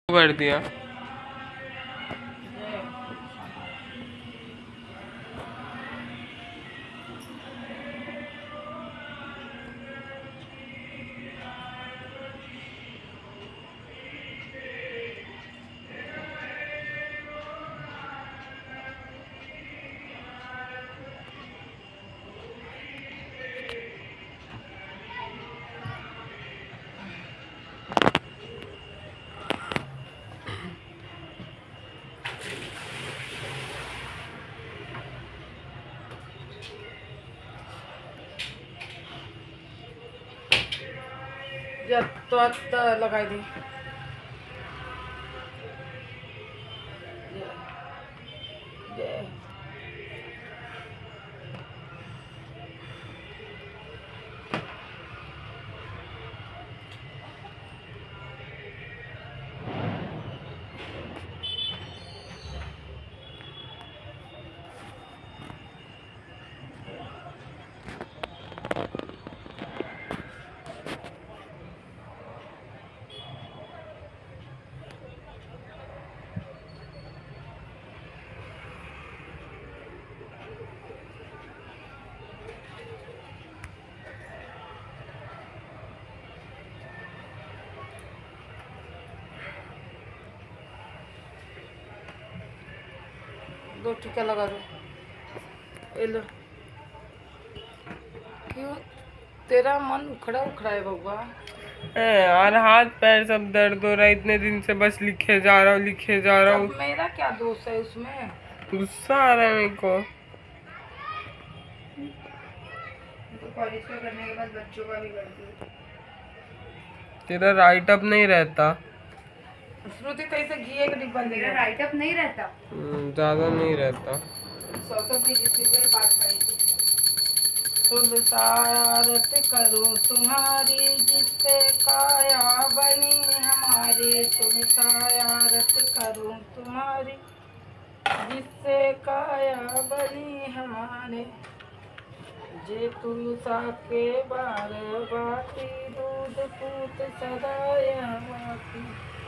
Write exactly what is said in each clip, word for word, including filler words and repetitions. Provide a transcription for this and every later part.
कर दिया। तो लगाई दी दो टीका लगा दो। ये लो। क्यों तेरा मन उखड़ा उखड़ा है बउआ? यार हाथ पैर सब दर्द हो रहा है इतने दिन से, बस लिखे जा रहा हूँ लिखे जा रहा हूँ। मेरा क्या दोष है उसमें? गुस्सा आ रहा है मेरे को। तो कॉलेज का करने के बाद बच्चों का भी करती है। तेरा राइट अप नहीं रहता। श्रुति तो इसे घी एक डिब्बा ले। मेरा राइट अप नहीं रहता। ज्यादा नहीं रहता। सौ सौ की जिससे बात करेगी। तुलसारत करो तुम्हारी जिससे काया बनी हमारी। तुलसारत करो तुम्हारी जिससे काया बनी हमारे। जे तुलसा के बार बाती दूध पूत सदाया बाती।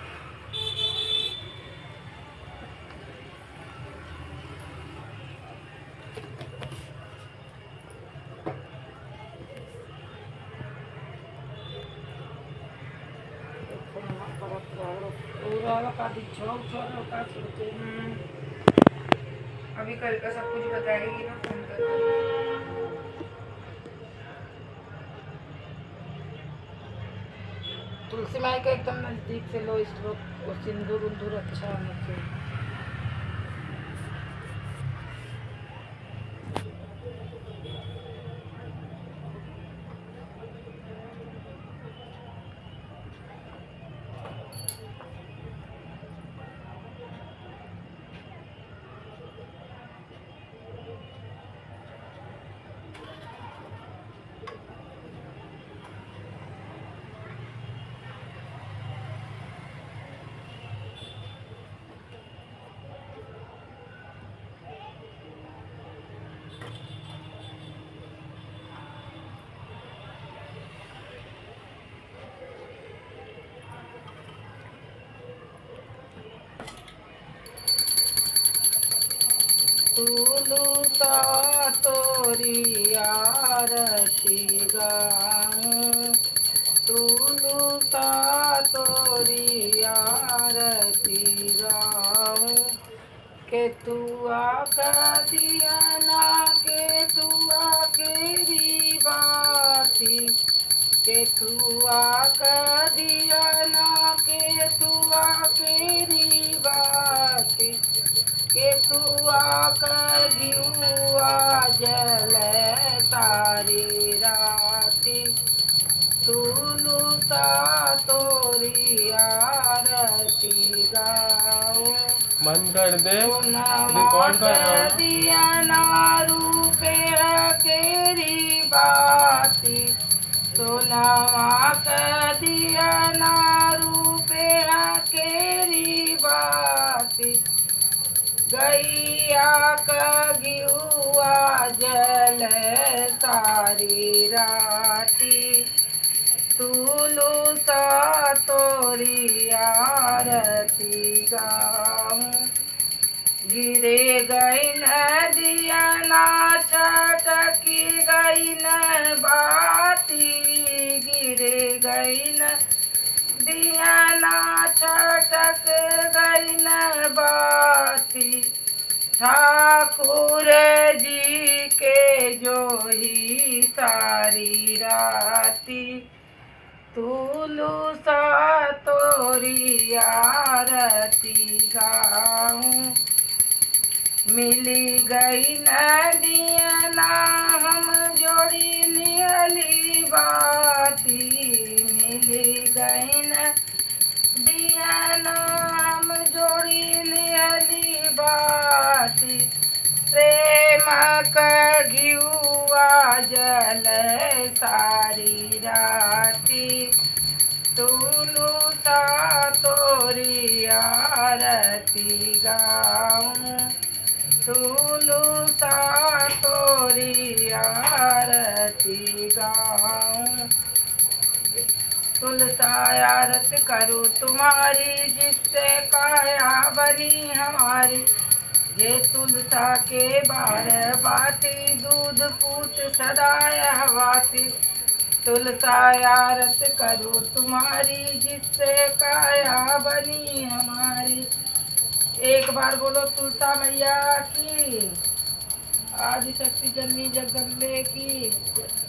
अभी कल का सब कुछ बताएगी ना फोन कर। तुलसी माई का एकदम नजदीक से लो इस लोग सिंदूर उंदूर अच्छा होना चाहिए। तुलसा तोरी आरती गाऊं। तुलसा तोरी आरती गाऊं। के तुआ का दिया ना के तुआ केरी बाती। के तुआ का दिया ना के तुआ केरी बाती। के तुआ करियुआ जल तारी राती। तुलसा तोरी आरती गाओ। बंद कर दे, रिकॉर्ड कर दिया ना रूपे केरी बाती। सोनावा कर दिया ना रूपे केरी बाती। गैया कगियुआ जल सारी राती। तुलसा तोरी आरती गाऊं। गिरे गई नदिया ना छटकी गई न बाती, गिरे गई न दिया ना छटक गई न बाती। ठाकुर जी के जो ही सारी राती, तुलसा तोरी आरती गाऊं। मिली गई नदिया ना हम जोड़ी लियली बाती, मिली गई नदिया ना हम जोड़ी लियली बाती। प्रेम का घिउआ जल सारी राती, तुलसा तोरी आरती गाऊं। तुलसा तोरी आरती गाऊं। तुलसा आरत करूँ तुम्हारी, जिससे काया बनी हमारी। ये तुलसा के बार बाती, दूध पूत सदा हवाती। तुलसा आरत करूँ तुम्हारी, जिससे काया बनी हमारी। एक बार बोलो तुलसा मैया की, आदिशक्ति जननी जगदम्बे की।